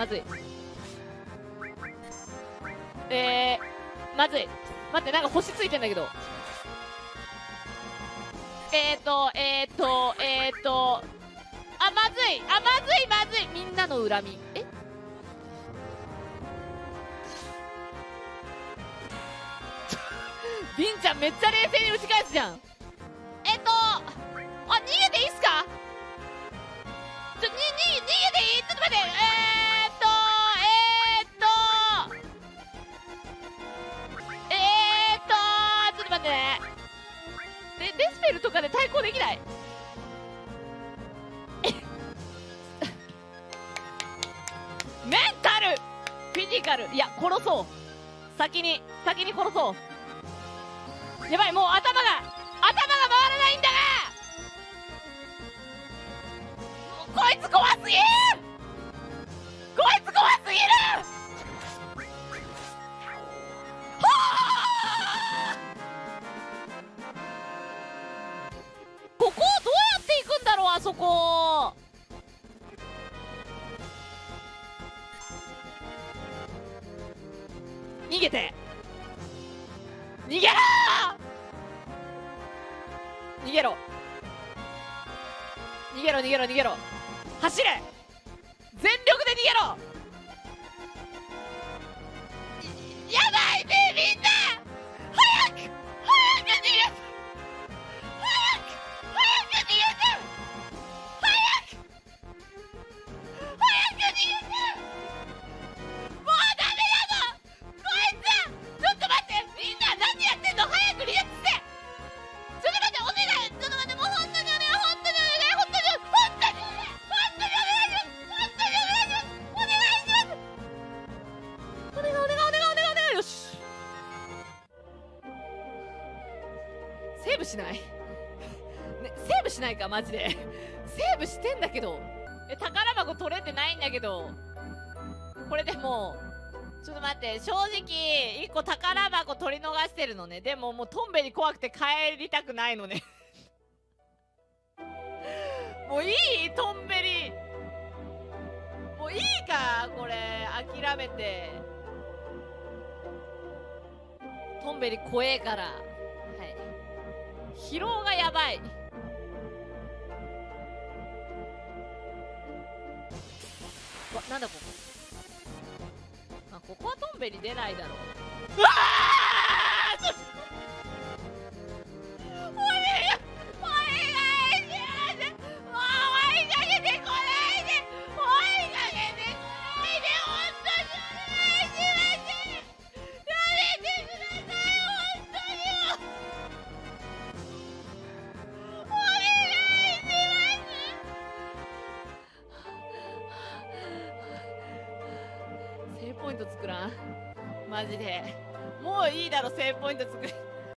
まずい。まずい。待って、なんか星ついてんだけど。あ、まずい。あ、まずい、まずい。みんなの恨み。りんちゃんめっちゃ冷静に打ち返すじゃん。あ、逃げていいっすか？逃げていい？ちょっと待って。ちょっと待ってね。デスペルとかで対抗できない？メンタルフィジカル、いや殺そう。先に殺そう。やばい、もう頭が回らないんだが、こいつ怖すぎる。こいつ怖すぎる。はあ、ここをどうやって行くんだろう、あそこ。逃げて、逃げろー、逃げろ逃げろ逃げろ逃げろ、走れ、全力で逃げろ。やばいね、みんな早く逃げて、早く逃げて、早く逃げて、もうダメなのこいつ。ちょっと待って、みんな何やってんの、早く離脱して。ちょっと待って、お願い、ちょっと待って、もう本当にお願い、本当にお願い、本当にお願い、本当にお願いします、本当にお願いします、お願いします、お願いお願いお願いお願いお願い。よし、セーブしないね、セーブしないか、マジでセーブしてんだけど、宝箱取れてないんだけど、これでもちょっと待って、正直1個宝箱取り逃してるのね。でももうトンベリ怖くて帰りたくないのねもういい、トンベリもういいか、これ諦めて。トンベリ怖えから。はい、疲労がやばい。わ、なんだここ。あ、ここはトンベリ出ないだろう。うわー、お願い、お願いします。もう追いかけてこないで、追いかけてこないで、本当にお願いします。やめてください、本当にお願いします。セーブポイント作らん、マジで。もういいだろ、セーブポイント作る